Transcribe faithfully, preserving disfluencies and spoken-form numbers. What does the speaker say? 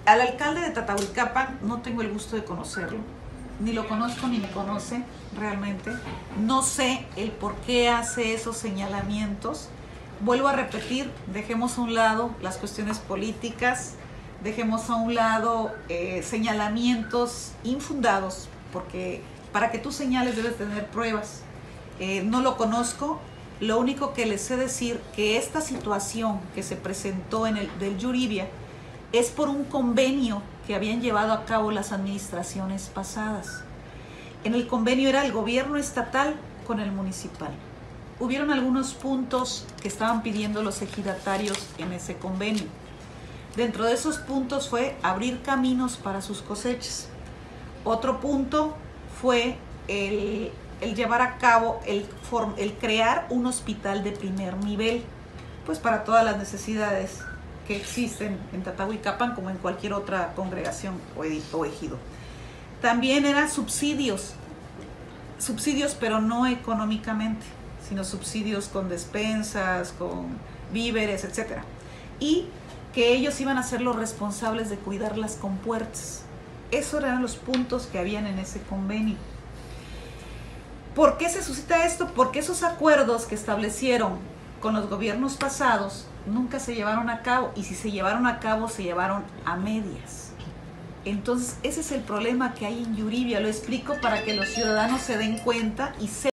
Al alcalde de Tatahuicapan no tengo el gusto de conocerlo, ni lo conozco ni me conoce realmente. No sé el por qué hace esos señalamientos. Vuelvo a repetir, dejemos a un lado las cuestiones políticas, dejemos a un lado eh, señalamientos infundados, porque para que tú señales debes tener pruebas. Eh, no lo conozco, lo único que les sé decir que esta situación que se presentó en el del Yuriria es por un convenio que habían llevado a cabo las administraciones pasadas. En el convenio era el gobierno estatal con el municipal. Hubieron algunos puntos que estaban pidiendo los ejidatarios en ese convenio. Dentro de esos puntos fue abrir caminos para sus cosechas. Otro punto fue el, el llevar a cabo, el, el crear un hospital de primer nivel, pues para todas las necesidades que existen en Tatahuicapan como en cualquier otra congregación o ejido. También eran subsidios, subsidios pero no económicamente, sino subsidios con despensas, con víveres, etcétera. Y que ellos iban a ser los responsables de cuidar las compuertas. Esos eran los puntos que habían en ese convenio. ¿Por qué se suscita esto? Porque esos acuerdos que establecieron con los gobiernos pasados nunca se llevaron a cabo, y si se llevaron a cabo, se llevaron a medias. Entonces, ese es el problema que hay en Yuriria. Lo explico para que los ciudadanos se den cuenta y sepan